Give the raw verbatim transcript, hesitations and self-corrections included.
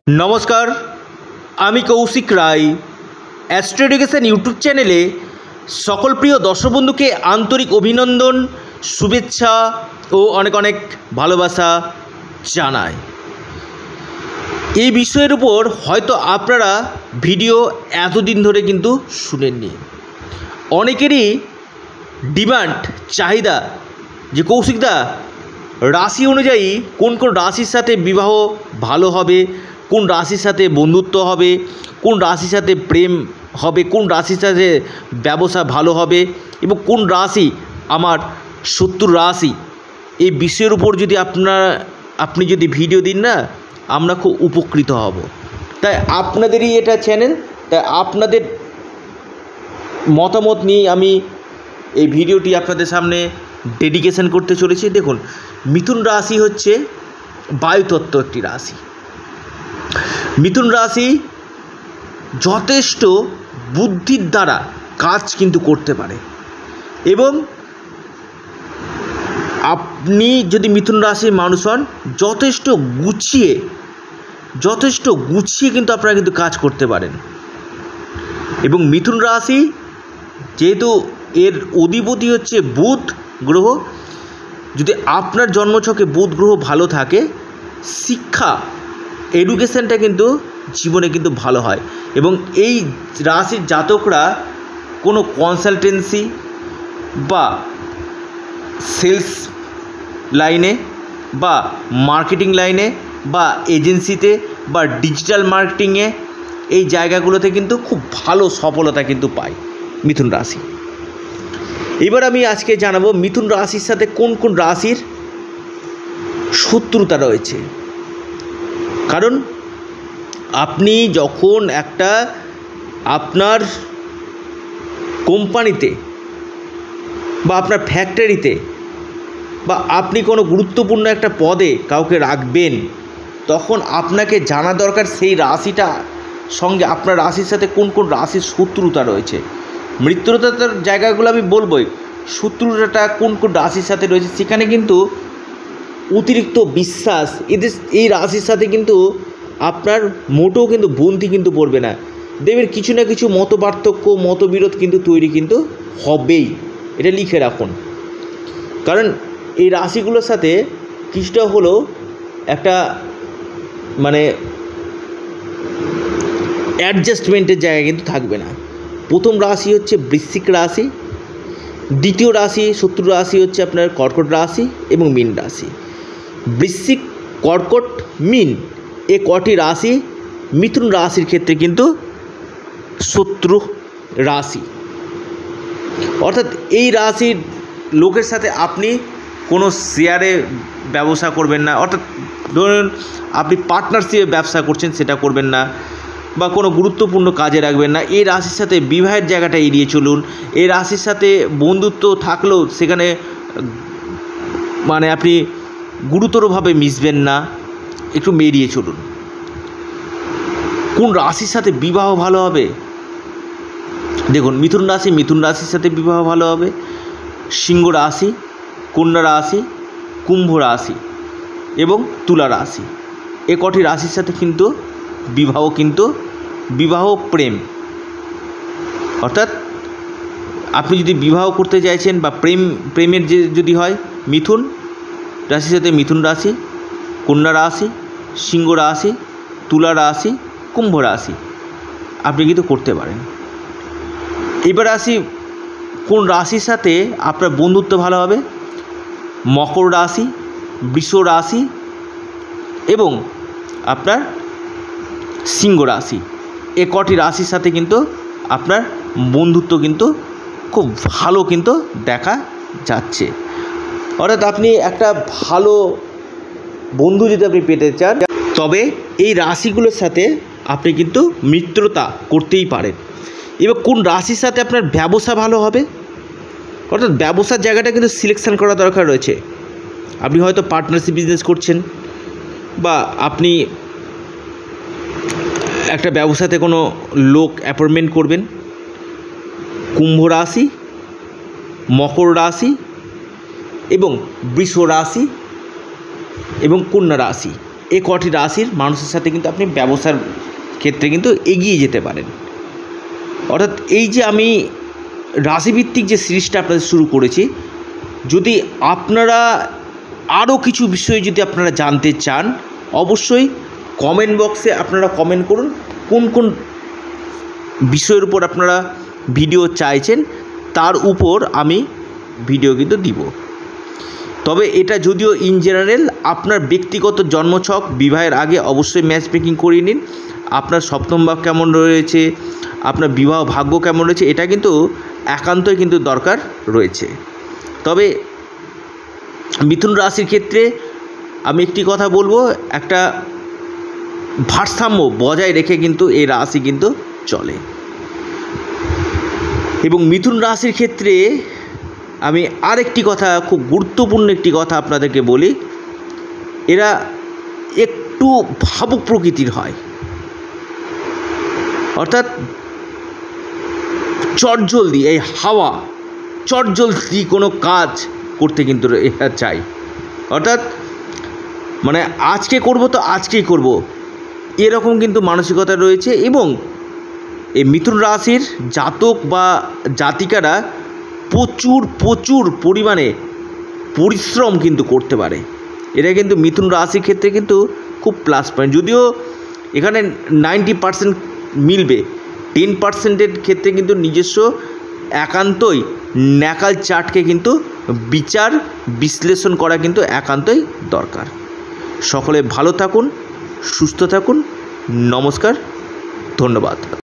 नमस्कार आमी Kaushik Roy astro education YouTube चैनेले सकल प्रिय दर्शक बंधु के आंतरिक अभिनंदन शुभेच्छा और अनेक अनेक भालोबासा जानाई। এই বিষয়ের উপর হয়তো আপনারা ভিডিও এতদিন ধরে কিন্তু শুনেননি। অনেকেরই ডিমান্ড চাহিদা যে কৌশিকদা রাশি অনুযায়ী কোন কোন রাশির সাথে বিবাহ ভালো হবে, কোন রাশির সাথে বন্ধুত্ব হবে, কোন রাশির সাথে প্রেম হবে, কোন রাশির সাথে ব্যবসা ভালো হবে এবং কোন রাশি আমার শত্রু রাশি, এই বিষয়ের উপর যদি আপনারা আপনি যদি ভিডিও দিন না আমরা খুব উপকৃত হব। তাই আপনাদেরই এটা চ্যানেল, তাই আপনাদের মতামত নিয়ে আমি এই ভিডিওটি আপনাদের সামনে ডেডিকেশন করতে চলেছি। দেখুন, মিথুন রাশি হচ্ছে বায়ুতত্ত্ব একটি রাশি। মিথুন রাশি যথেষ্ট বুদ্ধির দ্বারা কাজ কিন্তু করতে পারে এবং আপনি যদি মিথুন রাশির মানুষ হন যথেষ্ট গুছিয়ে যথেষ্ট গুছিয়ে কিন্তু আপনারা কিন্তু কাজ করতে পারেন। এবং মিথুন রাশি যেহেতু এর অধিপতি হচ্ছে বুধ গ্রহ, যদি আপনার জন্মছকে বুধ গ্রহ ভালো থাকে শিক্ষা এডুকেশনটা কিন্তু জীবনে কিন্তু ভালো হয়। এবং এই রাশির জাতকরা কোনো কনসালটেন্সি বা সেলস লাইনে বা মার্কেটিং লাইনে বা এজেন্সিতে বা ডিজিটাল মার্কেটিংয়ে এই জায়গাগুলোতে কিন্তু খুব ভালো সফলতা কিন্তু পায় মিথুন রাশি। এবার আমি আজকে জানাবো মিথুন রাশির সাথে কোন কোন রাশির শত্রুতা রয়েছে। কারণ আপনি যখন একটা আপনার কোম্পানিতে বা আপনার ফ্যাক্টরিতে বা আপনি কোনো গুরুত্বপূর্ণ একটা পদে কাউকে রাখবেন, তখন আপনাকে জানা দরকার সেই রাশিটা সঙ্গে আপনার রাশির সাথে কোন কোন রাশির শত্রুতা রয়েছে। মৃত্যুতার জায়গাগুলো আমি বলবোই, শত্রুতাটা কোন কোন রাশির সাথে রয়েছে সেখানে কিন্তু অতিরিক্ত বিশ্বাস এদের এই রাশির সাথে কিন্তু আপনার মোটেও কিন্তু বন্ধি কিন্তু পড়বে না। দেখবেন কিছু না কিছু মত পার্থক্য মতবিরোধ কিন্তু তৈরি কিন্তু হবেই, এটা লিখে রাখুন। কারণ এই রাশিগুলোর সাথে কিছুটা হলেও একটা মানে অ্যাডজাস্টমেন্টের জায়গা কিন্তু থাকবে না। প্রথম রাশি হচ্ছে বৃশ্চিক রাশি, দ্বিতীয় রাশি শত্রু রাশি হচ্ছে আপনার কর্কট রাশি এবং মীন রাশি। বৃশ্চিক, কর্কট, মীন এ কটি রাশি মিথুন রাশির ক্ষেত্রে কিন্তু শত্রু রাশি। অর্থাৎ এই রাশির লোকের সাথে আপনি কোনো শেয়ারে ব্যবসা করবেন না, অর্থাৎ ধরুন আপনি পার্টনারশিপে ব্যবসা করছেন সেটা করবেন না, বা কোনো গুরুত্বপূর্ণ কাজে রাখবেন না। এই রাশির সাথে বিবাহের জায়গাটা এড়িয়ে চলুন। এই রাশির সাথে বন্ধুত্ব থাকলেও সেখানে মানে আপনি গুরুতরভাবে মিশবেন না, একটু এড়িয়ে চলুন। কোন রাশির সাথে বিবাহ ভালো হবে? দেখুন, মিথুন রাশি মিথুন রাশির সাথে বিবাহ ভালো হবে, সিংহ রাশি, কন্যা রাশি, কুম্ভ রাশি এবং তুলা রাশি এ কটি রাশির সাথে কিন্তু বিবাহ কিন্তু বিবাহ প্রেম, অর্থাৎ আপনি যদি বিবাহ করতে চাইছেন বা প্রেম প্রেমের যে যদি হয় মিথুন রাশির সাথে মিথুন রাশি, কন্যা রাশি, সিংহ রাশি, তুলা রাশি, কুম্ভ রাশি আপনি কিন্তু করতে পারেন। এবার আসি কোন রাশির সাথে আপনার বন্ধুত্ব ভালো হবে। মকর রাশি, বৃষ রাশি এবং আপনার সিংহ রাশি এ কটি রাশির সাথে কিন্তু আপনার বন্ধুত্ব কিন্তু খুব ভালো কিন্তু দেখা যাচ্ছে। অর্থাৎ আপনি একটা ভালো বন্ধু যদি আপনি পেতে চান তবে এই রাশিগুলোর সাথে আপনি কিন্তু মিত্রতা করতেই পারেন। এবার কোন রাশির সাথে আপনার ব্যবসা ভালো হবে, অর্থাৎ ব্যবসার জায়গাটা কিন্তু সিলেকশন করা দরকার রয়েছে। আপনি হয়তো পার্টনারশিপ বিজনেস করছেন বা আপনি একটা ব্যবসাতে কোনো লোক অ্যাপয়েন্টমেন্ট করবেন। কুম্ভ রাশি, মকর রাশি এবং বৃষ রাশি এবং কন্যা রাশি এই কটি রাশির মানুষের সাথে কিন্তু আপনি ব্যবসার ক্ষেত্রে কিন্তু এগিয়ে যেতে পারেন। অর্থাৎ এই যে আমি রাশিভিত্তিক যে সিরিজটা আপনাদের শুরু করেছি, যদি আপনারা আরও কিছু বিষয় যদি আপনারা জানতে চান, অবশ্যই কমেন্ট বক্সে আপনারা কমেন্ট করুন কোন কোন বিষয়ের উপর আপনারা ভিডিও চাইছেন, তার উপর আমি ভিডিও কিন্তু দিব। তবে এটা যদিও ইন জেনারেল, আপনার ব্যক্তিগত জন্মছক বিবাহের আগে অবশ্যই ম্যাচ মেকিং করিয়ে নিন। আপনার সপ্তম ভাব কেমন রয়েছে, আপনার বিবাহ ভাগ্য কেমন রয়েছে, এটা কিন্তু একান্তই কিন্তু দরকার রয়েছে। তবে মিথুন রাশির ক্ষেত্রে আমি একটি কথা বলবো, একটা ভারসাম্য বজায় রেখে কিন্তু এই রাশি কিন্তু চলে। এবং মিথুন রাশির ক্ষেত্রে আমি আরেকটি কথা, খুব গুরুত্বপূর্ণ একটি কথা আপনাদেরকে বলি, এরা একটু ভাবুক প্রকৃতির হয়। অর্থাৎ চটজলদি, এই হাওয়া চটজলদি কোনো কাজ করতে কিন্তু এরা চাই। অর্থাৎ মানে আজকে করব তো আজকেই করব, এরকম কিন্তু মানসিকতা রয়েছে। এবং এই মিথুন রাশির জাতক বা জাতিকারা প্রচুর প্রচুর পরিমাণে পরিশ্রম কিন্তু করতে পারে। এটা কিন্তু মিথুন রাশির ক্ষেত্রে কিন্তু খুব প্লাস পয়েন্ট। যদিও এখানে নাইনটি পার্সেন্ট মিলবে, টেন পার্সেন্টের ক্ষেত্রে কিন্তু নিজস্ব একান্তই ন্যাকাল চার্টকে কিন্তু বিচার বিশ্লেষণ করা কিন্তু একান্তই দরকার। সকলে ভালো থাকুন, সুস্থ থাকুন, নমস্কার, ধন্যবাদ।